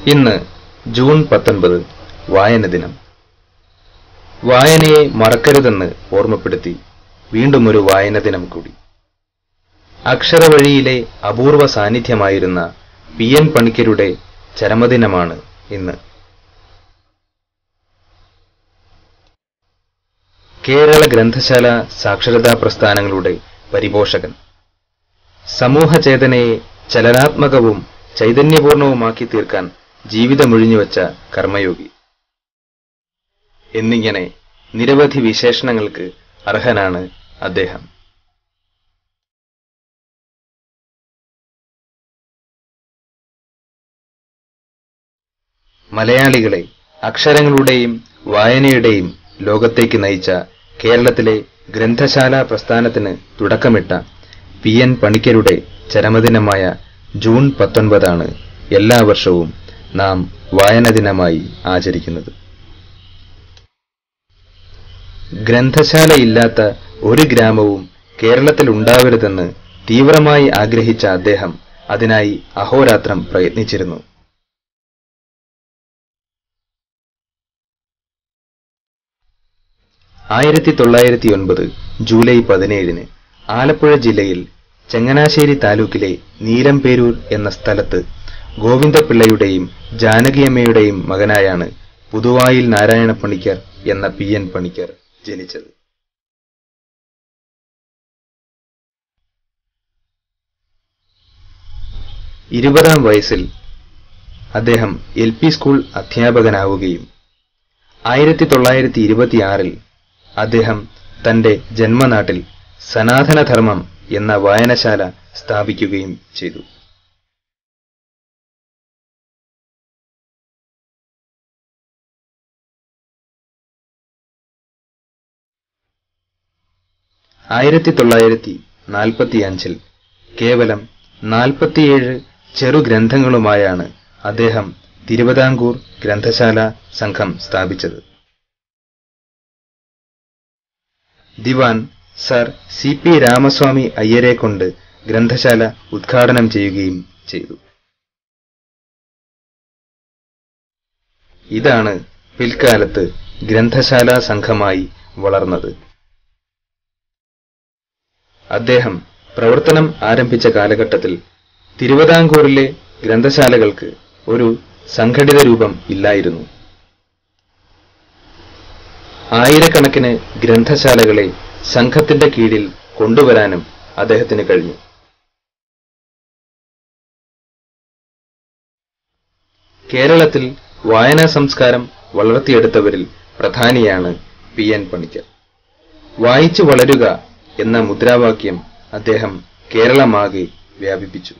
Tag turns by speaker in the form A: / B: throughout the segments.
A: ഇന്ന് ജൂൺ 19 വായന ദിനം. വായനയെ മറക്കരുതെന്ന് ഓർമ്മപ്പെടുത്തി വീണ്ടും ഒരു വായന ദിനം കൂടി. അക്ഷരവഴിയിലെ അപൂർവ സാന്നിധ്യമായിരുന്ന പി.എൻ. പണിക്കരുടെ ചരമദിനമാണ് ഇന്ന്. കേരള ഗ്രന്ഥശാല സാക്ഷരതാ പ്രസ്ഥാനങ്ങളുടെ പരിപോഷകൻ, സമൂഹചേതനയെ ചലനാത്മകവും ചൈതന്യപൂർണവുമാക്കി തീർക്കാൻ ജീവിതമൊഴിഞ്ഞുവെച്ച കർമ്മയോഗി എന്നിങ്ങനെ നിരവധി വിശേഷണങ്ങൾക്ക് അർഹനാണ് അദ്ദേഹം. മലയാളികളെ അക്ഷരങ്ങളുടെയും വായനയുടെയും ലോകത്തേക്ക് നയിച്ച കേരളത്തിലെ ഗ്രന്ഥശാല പ്രസ്ഥാനത്തിന് തുടക്കമിട്ട പി.എൻ. പണിക്കരുടെ ചരമദിനമായ ജൂൺ 19 എല്ലാ വർഷവും നാം വായന ദിനമായി ആചരിക്കുന്നത്. ഗ്രന്ഥശാലയില്ലാത്ത ഒരു ഗ്രാമവും കേരളത്തിൽ ഉണ്ടാവരുതെന്ന് തീവ്രമായി ആഗ്രഹിച്ച അദ്ദേഹം അതിനായി അഹോരാത്രം പ്രയത്നിച്ചിരുന്നു. ജൂലൈ 17 ആലപ്പുഴ ജില്ലയിൽ ചങ്ങനാശ്ശേരി താലൂക്കിലെ നീലംപേരൂർ എന്ന സ്ഥലത്ത് ഗോവിന്ദപിള്ളയുടെയും ജാനകിയമ്മയുടെയും മകനായാണ് പുതുവായിൽ നാരായണ പണിക്കർ എന്ന പി.എൻ. പണിക്കർ ജനിച്ചത്. ഇരുപതാം വയസ്സിൽ അദ്ദേഹം എൽ.പി. സ്കൂൾ അധ്യാപകനാവുകയും 1926 അദ്ദേഹം തന്റെ ജന്മനാട്ടിൽ സനാതനധർമ്മം എന്ന വായനശാല സ്ഥാപിക്കുകയും ചെയ്തു. കേവലം 47 ചെറുഗ്രന്ഥങ്ങളുമായാണ് അദ്ദേഹം തിരുവിതാംകൂർ ഗ്രന്ഥശാല സംഘം സ്ഥാപിച്ചത്. ദിവാൻ സർ സി.പി. രാമസ്വാമി അയ്യരെ കൊണ്ട് ഗ്രന്ഥശാല ഉദ്ഘാടനം ചെയ്യുകയും ചെയ്തു. ഇതാണ് പിൽക്കാലത്ത് ഗ്രന്ഥശാല സംഘമായി വളർന്നത്. അദ്ദേഹം പ്രവർത്തനം ആരംഭിച്ച കാലഘട്ടത്തിൽ തിരുവിതാംകൂറിലെ ഗ്രന്ഥശാലകൾക്ക് ഒരു സംഘടിത രൂപം ഇല്ലായിരുന്നു. ആയിരക്കണക്കിന് ഗ്രന്ഥശാലകളെ സംഘത്തിന്റെ കീഴിൽ കൊണ്ടുവരാനും അദ്ദേഹത്തിന് കഴിഞ്ഞു. കേരളത്തിൽ വായനാ സംസ്കാരം വളർത്തിയെടുത്തവരിൽ പ്രധാനിയാണ് പി.എൻ. പണിക്കർ. വായിച്ചു വളരുക എന്ന മുദ്രാവാക്യം അദ്ദേഹം കേരളമാകെ വ്യാപിപ്പിച്ചു.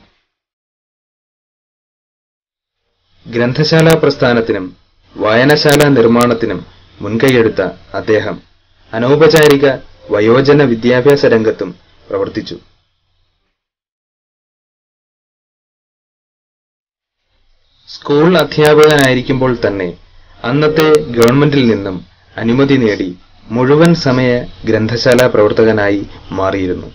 A: ഗ്രന്ഥശാല പ്രസ്ഥാനത്തിനും വായനശാല നിർമ്മാണത്തിനും മുൻകൈയെടുത്ത അദ്ദേഹം അനൗപചാരിക വയോജന വിദ്യാഭ്യാസ രംഗത്തും പ്രവർത്തിച്ചു. സ്കൂൾ അധ്യാപകനായിരിക്കുമ്പോൾ തന്നെ അന്നത്തെ ഗവൺമെന്റിൽ നിന്നും അനുമതി നേടി മുഴുവൻ സമയ ഗ്രന്ഥശാല പ്രവർത്തകനായി മാറിയിരുന്നു.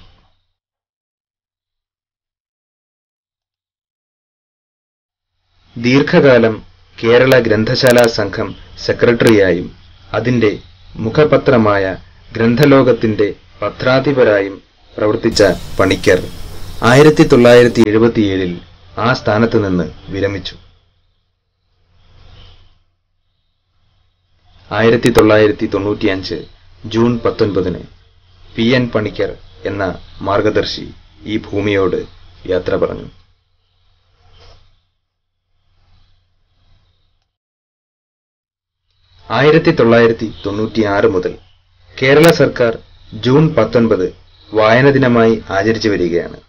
A: ദീർഘകാലം കേരള ഗ്രന്ഥശാല സംഘം സെക്രട്ടറിയായും അതിന്റെ മുഖപത്രമായ ഗ്രന്ഥലോകത്തിന്റെ പത്രാധിപരായും പ്രവർത്തിച്ച പണിക്കർ 1977 ആ സ്ഥാനത്ത് നിന്ന് വിരമിച്ചു. 1995 ജൂൺ 19 പി.എൻ. പണിക്കർ എന്ന മാർഗദർശി ഈ ഭൂമിയോട് യാത്ര പറഞ്ഞു. മുതൽ കേരള സർക്കാർ ജൂൺ 19 വായന ദിനമായി ആചരിച്ചു വരികയാണ്.